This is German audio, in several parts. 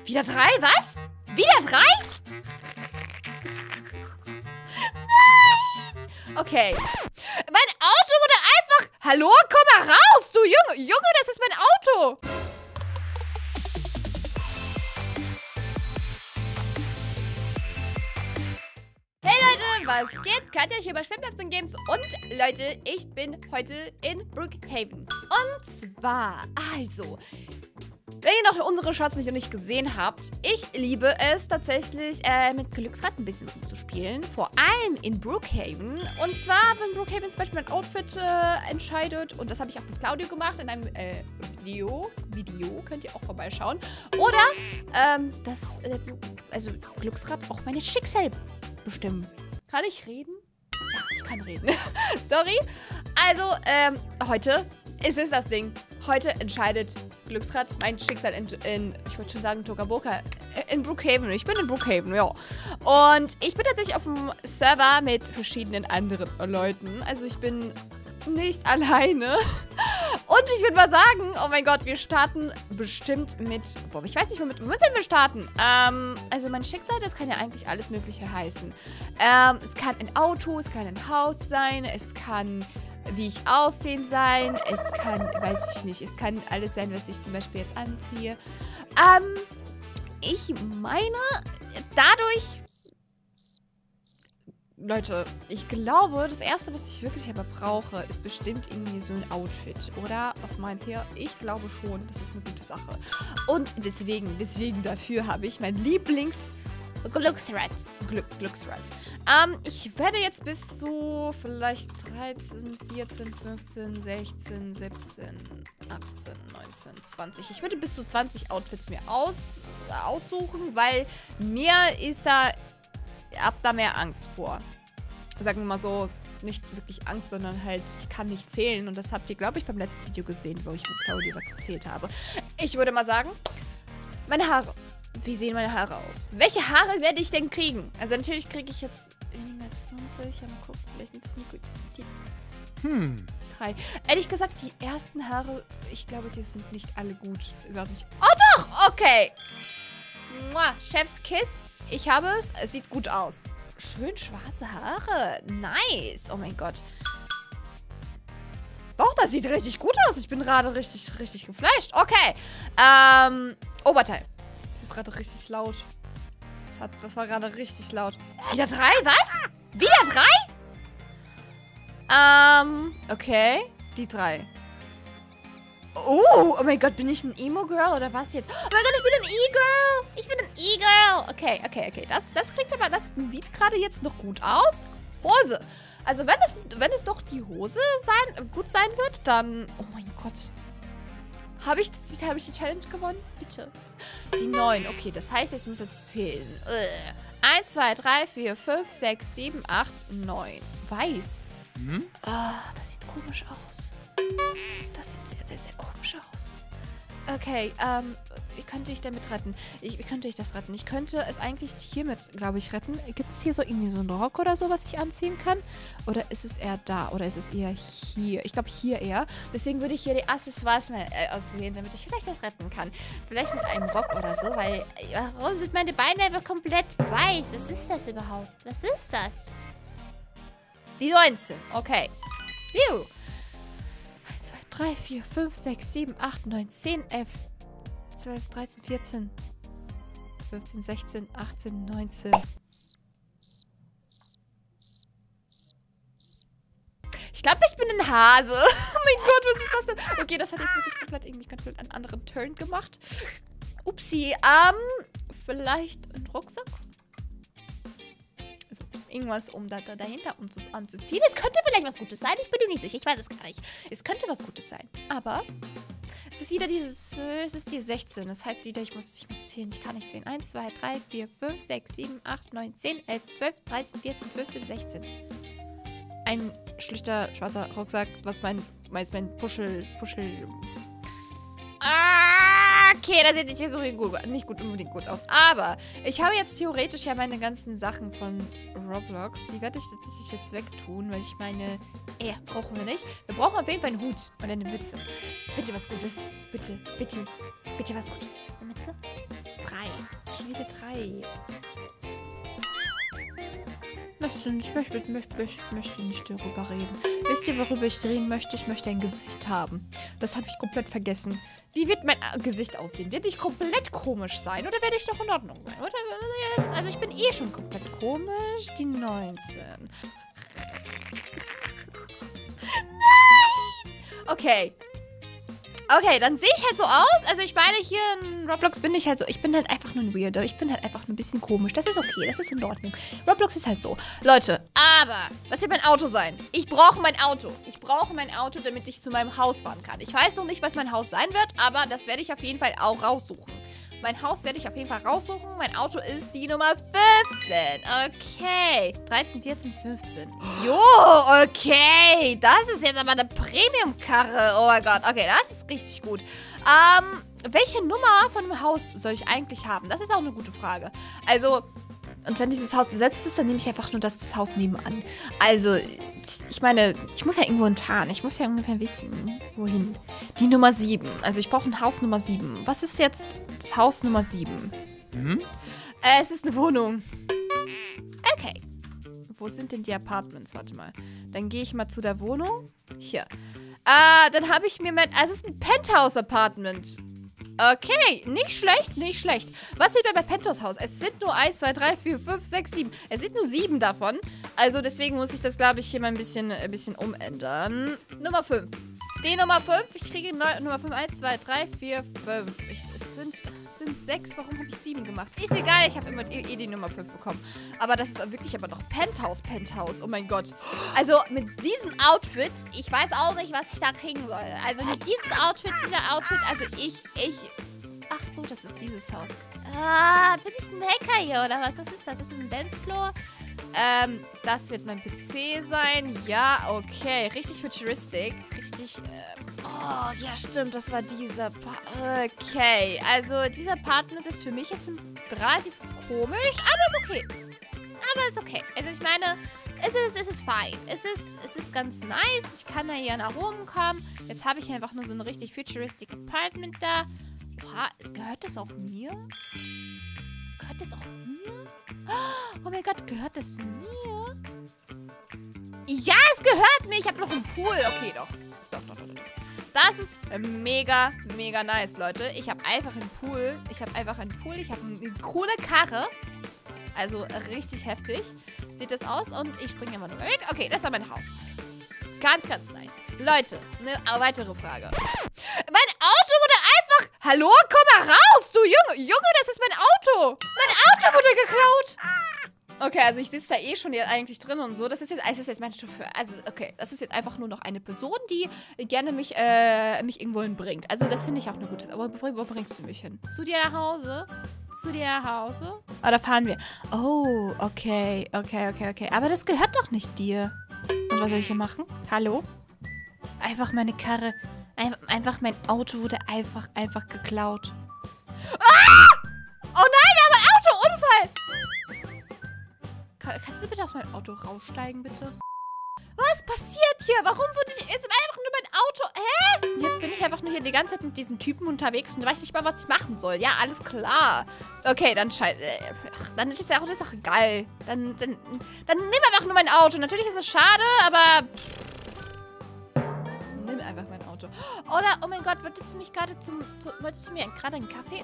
Wieder 3? Was? Wieder 3? Nein! Okay. Mein Auto wurde einfach... Hallo? Komm mal raus, du Junge. Junge, das ist mein Auto. Hey Leute, was geht? Katja hier bei Schwimmbabs und Games. Und Leute, ich bin heute in Brookhaven. Und zwar, also... Wenn ihr noch unsere Shots nicht gesehen habt, ich liebe es tatsächlich, mit Glücksrad ein bisschen rumzuspielen. Vor allem in Brookhaven. Und zwar, wenn Brookhaven zum Beispiel mein Outfit entscheidet. Und das habe ich auch mit Claudio gemacht in einem Video. Könnt ihr auch vorbeischauen. Oder, also Glücksrad auch mein Schicksal bestimmen. Kann ich reden? Ja, ich kann reden. Sorry. Also, heute ist es das Ding. Heute entscheidet Glücksrad mein Schicksal ich wollte schon sagen, Tokaboka, in Brookhaven. Ich bin in Brookhaven, ja. Und ich bin tatsächlich auf dem Server mit verschiedenen anderen Leuten. Also ich bin nicht alleine. Und ich würde mal sagen, oh mein Gott, wir starten bestimmt mit... Boah, ich weiß nicht, womit sollen wir starten? Also mein Schicksal, das kann ja eigentlich alles Mögliche heißen. Es kann ein Auto, es kann ein Haus sein, es kann... wie ich aussehen sein. Es kann, weiß ich nicht, es kann alles sein, was ich zum Beispiel jetzt anziehe. Ich meine, dadurch... Leute, ich glaube, das Erste, was ich wirklich aber brauche, ist bestimmt irgendwie so ein Outfit, oder? Was meint ihr? Ich glaube schon, das ist eine gute Sache. Und deswegen dafür habe ich mein Glücksrad. Glücksrad. Ich werde jetzt bis zu vielleicht 13, 14, 15, 16, 17, 18, 19, 20. Ich würde bis zu 20 Outfits mir aussuchen, weil mir ist da... Ich hab da mehr Angst vor. Sagen wir mal so, nicht wirklich Angst, sondern halt, ich kann nicht zählen. Und das habt ihr, glaube ich, beim letzten Video gesehen, wo ich mit Claudia was gezählt habe. Ich würde mal sagen, meine Haare. Wie sehen meine Haare aus? Welche Haare werde ich denn kriegen? Also natürlich kriege ich jetzt 20. Ja, mal gucken. Vielleicht sind das nicht gut. Die 3. Ehrlich gesagt, die ersten Haare, ich glaube, die sind nicht alle gut. Überhaupt nicht. Oh doch! Okay. Mua, Chef's Kiss. Ich habe es. Es sieht gut aus. Schön schwarze Haare. Nice. Oh mein Gott. Doch, das sieht richtig gut aus. Ich bin gerade richtig geflasht. Okay. Oberteil. Das ist gerade richtig laut. Das war gerade richtig laut. Wieder 3? Was? Wieder 3? Okay. Die 3. Oh mein Gott, bin ich ein Emo-Girl oder was jetzt? Oh mein Gott, ich bin ein E-Girl. Ich bin ein E-Girl. Okay. Das klingt aber, das sieht gerade jetzt noch gut aus. Hose. Also wenn es doch die Hose gut sein wird, dann... Oh mein Gott. Habe ich die Challenge gewonnen? Bitte. Die 9. Okay, das heißt, ich muss jetzt zählen. 1, 2, 3, 4, 5, 6, 7, 8, 9. Weiß. Das sieht komisch aus. Das sieht sehr komisch aus. Okay, wie könnte ich damit retten? Wie könnte ich das retten? Ich könnte es eigentlich hiermit, glaube ich, retten. Gibt es hier so irgendwie so einen Rock oder so, was ich anziehen kann? Oder ist es eher da? Oder ist es eher hier? Ich glaube hier eher. Deswegen würde ich hier die Accessoires mal auswählen, damit ich vielleicht das retten kann. Vielleicht mit einem Rock oder so, weil... Warum sind meine Beine einfach komplett weiß? Was ist das überhaupt? Was ist das? Die 19. Okay. Phew. 1, 2, 3, 4, 5, 6, 7, 8, 9, 10, 11, 12, 13, 14, 15, 16, 18, 19. Ich glaube, ich bin ein Hase. Oh mein Gott, was ist das denn? Okay, das hat jetzt wirklich komplett einen anderen Turn gemacht. Upsi. Vielleicht ein Rucksack? Also irgendwas, um dahinter anzuziehen. Es könnte vielleicht was Gutes sein. Ich bin mir nicht sicher. Ich weiß es gar nicht. Es könnte was Gutes sein. Aber es ist wieder es ist die 16. Das heißt wieder, ich muss zählen. Ich kann nicht zählen. 1, 2, 3, 4, 5, 6, 7, 8, 9, 10, 11, 12, 13, 14, 15, 16. Ein schlichter schwarzer Rucksack, was mein Puschel... Okay, das sieht nicht so nicht unbedingt gut aus. Aber ich habe jetzt theoretisch ja meine ganzen Sachen von Roblox. Die werde ich tatsächlich jetzt wegtun, weil ich meine, brauchen wir nicht. Wir brauchen auf jeden Fall einen Hut und eine Mütze. Bitte was Gutes. Bitte was Gutes. Eine Mütze? 3. Rede 3. Ich möchte nicht darüber reden. Wisst ihr, worüber ich reden möchte? Ich möchte ein Gesicht haben. Das habe ich komplett vergessen. Wie wird mein Gesicht aussehen? Wird ich komplett komisch sein oder werde ich doch in Ordnung sein? Oder? Also ich bin eh schon komplett komisch. Die 19. Nein! Okay. Okay, dann sehe ich halt so aus. Also ich meine, hier in Roblox bin ich halt so. Ich bin halt einfach nur ein Weirdo. Ich bin halt einfach ein bisschen komisch. Das ist okay, das ist in Ordnung. Roblox ist halt so. Leute, aber das wird mein Auto sein. Ich brauche mein Auto. Ich brauche mein Auto, damit ich zu meinem Haus fahren kann. Ich weiß noch nicht, was mein Haus sein wird, aber das werde ich auf jeden Fall auch raussuchen. Mein Haus werde ich auf jeden Fall raussuchen. Mein Auto ist die Nummer 15. Okay. 13, 14, 15. Jo, okay. Das ist jetzt aber eine Premium-Karre. Oh mein Gott. Okay, das ist richtig gut. Welche Nummer von dem Haus soll ich eigentlich haben? Das ist auch eine gute Frage. Also, und wenn dieses Haus besetzt ist, dann nehme ich einfach nur das Haus nebenan. Also, ich meine, ich muss ja irgendwo hinfahren. Ich muss ja ungefähr wissen, wohin. Die Nummer 7. Also, ich brauche ein Haus Nummer 7. Was ist jetzt das Haus Nummer 7? Es ist eine Wohnung. Okay. Wo sind denn die Apartments? Warte mal. Dann gehe ich mal zu der Wohnung. Hier. Dann habe ich mir mein... es ist ein Penthouse-Apartment. Okay, nicht schlecht, nicht schlecht. Was wird bei Penthouse-Haus? Es sind nur 1, 2, 3, 4, 5, 6, 7. Es sind nur 7 davon. Also deswegen muss ich das, glaube ich, hier mal ein bisschen umändern. Nummer 5. Die Nummer 5. Ich kriege Nummer 5. 1, 2, 3, 4, 5. Es sind 6. Warum habe ich 7 gemacht? Ist egal, ich habe immer die Nummer 5 bekommen. Aber das ist wirklich aber noch Penthouse. Oh mein Gott. Also mit diesem Outfit, ich weiß auch nicht, was ich da kriegen soll. Also mit diesem Outfit, also ach so, das ist dieses Haus. Bin ich ein Hacker hier, oder was? Was ist das? Das ist ein Dancefloor. Das wird mein PC sein. Ja, okay. Richtig futuristisch. Richtig, oh, ja, stimmt. Das war dieser. Okay. Also, dieser Apartment ist für mich jetzt relativ komisch, aber ist okay. Ist okay. Also, ich meine, es ist fein. Es ist ganz nice. Ich kann da hier nach oben kommen. Jetzt habe ich einfach nur so ein richtig futuristisch Apartment da. Boah, gehört das auch mir? Gehört das auch mir? Oh mein Gott, gehört das mir? Ja, es gehört mir. Ich habe noch einen Pool. Okay, doch. Doch. Das ist mega, mega nice, Leute. Ich habe einfach einen Pool. Ich habe eine coole Karre. Also richtig heftig. Sieht das aus und ich springe immer nur weg. Okay, das war mein Haus. Ganz, ganz nice. Leute, eine weitere Frage. Mein Auto wurde einfach... Hallo? Komm mal raus, du Junge. Junge, das ist mein Auto. Mein Auto wurde geklaut. Okay, also ich sitze da eh schon hier eigentlich drin und so. Das ist jetzt mein Chauffeur. Also, okay, das ist jetzt einfach nur noch eine Person, die gerne mich irgendwo hinbringt. Also, das finde ich auch eine gute Sache. Aber wo bringst du mich hin? Zu dir nach Hause? Zu dir nach Hause? Oh, da fahren wir. Oh, okay. Aber das gehört doch nicht dir. Und was soll ich hier machen? Hallo? Einfach meine Karre. Einfach mein Auto wurde einfach geklaut. Ah! Oh nein, wir haben einen Autounfall! Kannst du bitte aus meinem Auto raussteigen, bitte? Was passiert hier? Warum wurde ich... Ist einfach nur mein Auto... Hä? Und jetzt bin ich einfach nur hier die ganze Zeit mit diesem Typen unterwegs und weiß nicht mal, was ich machen soll. Ja, alles klar. Okay, dann dann ist das auch geil. Dann nimm einfach nur mein Auto. Natürlich ist es schade, aber... Nimm einfach mein Auto. Oder, oh mein Gott, wolltest du mir gerade einen Kaffee...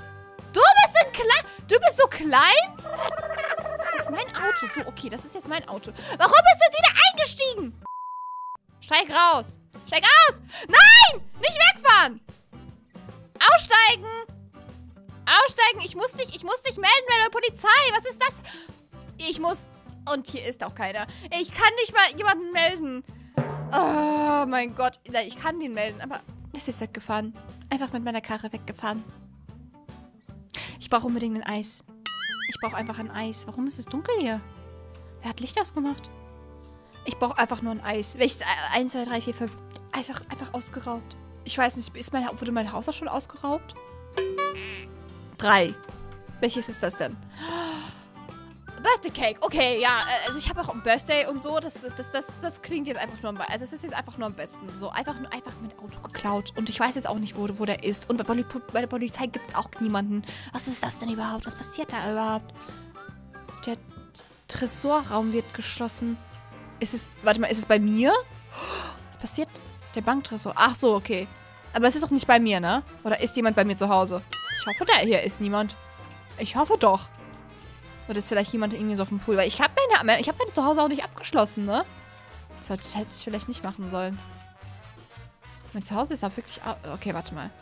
Du bist so klein? Das ist mein Auto. So, okay, das ist jetzt mein Auto. Warum bist du jetzt wieder eingestiegen? Steig raus. Steig aus. Nein! Nicht wegfahren. Aussteigen. Aussteigen. Ich muss dich melden bei der Polizei. Was ist das? Ich muss... Und hier ist auch keiner. Ich kann nicht mal jemanden melden. Oh mein Gott. Ich kann den melden, aber... Das ist weggefahren. Einfach mit meiner Karre weggefahren. Ich brauche unbedingt ein Eis. Ich brauche einfach ein Eis. Warum ist es dunkel hier? Wer hat Licht ausgemacht? Ich brauche einfach nur ein Eis. Welches? 1, 2, 3, 4, 5. Einfach ausgeraubt. Ich weiß nicht, wurde mein Haus auch schon ausgeraubt? 3. Welches ist das denn? Bei Birthday Cake. Okay, ja, also ich habe auch ein Birthday und so. Das klingt jetzt einfach nur also das ist jetzt einfach nur am besten. So, einfach mein Auto geklaut. Und ich weiß jetzt auch nicht, wo der ist. Und bei der Polizei gibt es auch niemanden. Was ist das denn überhaupt? Was passiert da überhaupt? Der Tresorraum wird geschlossen. Warte mal, ist es bei mir? Was passiert? Der Banktresor. Ach so, okay. Aber es ist doch nicht bei mir, ne? Oder ist jemand bei mir zu Hause? Ich hoffe, da hier ist niemand. Ich hoffe doch. Oder ist vielleicht jemand irgendwie so auf dem Pool? Weil ich habe meine Zuhause auch nicht abgeschlossen, ne? Das hätte ich vielleicht nicht machen sollen. Mein Zuhause ist auch wirklich... Okay, warte mal.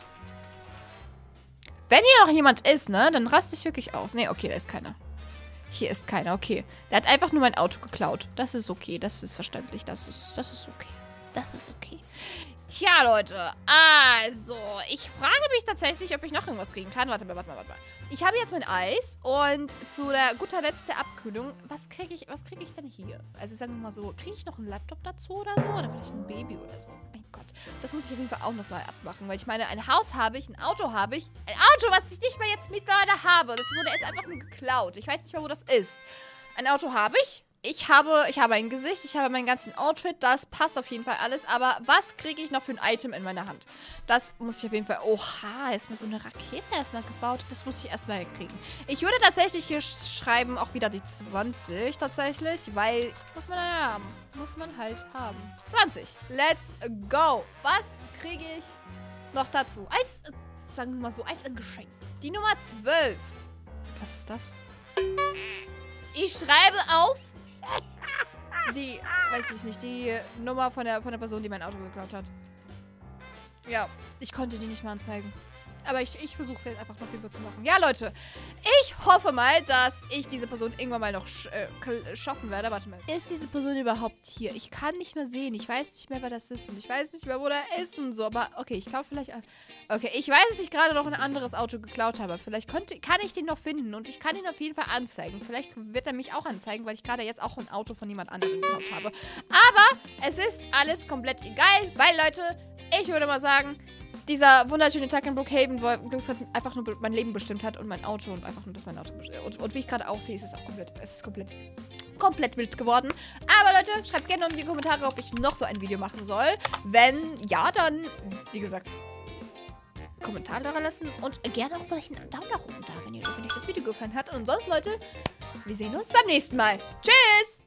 Wenn hier noch jemand ist, ne? Dann raste ich wirklich aus. Ne, okay, da ist keiner. Hier ist keiner, okay. Der hat einfach nur mein Auto geklaut. Das ist okay, das ist verständlich. Das ist okay. Das ist okay. Tja, Leute. Also, ich frage mich tatsächlich, ob ich noch irgendwas kriegen kann. Warte mal. Ich habe jetzt mein Eis und zu der guter Letzt der Abkühlung, was kriege ich denn hier? Also, sagen wir mal so, kriege ich noch einen Laptop dazu oder so? Oder vielleicht ein Baby oder so? Mein Gott. Das muss ich auf jeden Fall auch noch mal abmachen, weil ich meine, ein Haus habe ich, ein Auto habe ich. Ein Auto, was ich nicht mehr jetzt mittlerweile habe. Das ist so, der ist einfach nur geklaut. Ich weiß nicht mehr, wo das ist. Ein Auto habe ich. Ich habe ein Gesicht, ich habe meinen ganzen Outfit, das passt auf jeden Fall alles, aber was kriege ich noch für ein Item in meiner Hand? Das muss ich auf jeden Fall, oha, erstmal so eine Rakete erstmal gebaut, das muss ich erstmal kriegen. Ich würde tatsächlich hier schreiben, auch wieder die 20 tatsächlich, weil, muss man ja haben, muss man halt haben. 20, let's go. Was kriege ich noch dazu? Sagen wir mal so, als ein Geschenk. Die Nummer 12. Was ist das? Ich schreibe auf die, weiß ich nicht, die Nummer von der Person, die mein Auto geklaut hat. Ja, ich konnte die nicht mal anzeigen. Aber ich versuche es jetzt einfach noch viel zu machen. Ja, Leute, ich hoffe mal, dass ich diese Person irgendwann mal noch shoppen werde. Warte mal. Ist diese Person überhaupt hier? Ich kann nicht mehr sehen. Ich weiß nicht mehr, wer das ist. Und ich weiß nicht mehr, wo der ist und so. Aber okay, ich glaube vielleicht... Okay, ich weiß, dass ich gerade noch ein anderes Auto geklaut habe. Vielleicht kann ich den noch finden. Und ich kann ihn auf jeden Fall anzeigen. Vielleicht wird er mich auch anzeigen, weil ich gerade jetzt auch ein Auto von jemand anderem geklaut habe. Aber es ist alles komplett egal. Weil, Leute, ich würde mal sagen... Dieser wunderschöne Tag in Brookhaven, wo einfach nur mein Leben bestimmt hat und mein Auto und einfach nur, dass mein Auto bestimmt. Und wie ich gerade aussehe, ist es auch komplett wild geworden. Aber Leute, schreibt gerne in die Kommentare, ob ich noch so ein Video machen soll. Wenn ja, dann, wie gesagt, Kommentare da lassen und gerne auch vielleicht einen Daumen nach oben da, wenn euch das Video gefallen hat. Und sonst, Leute, wir sehen uns beim nächsten Mal. Tschüss!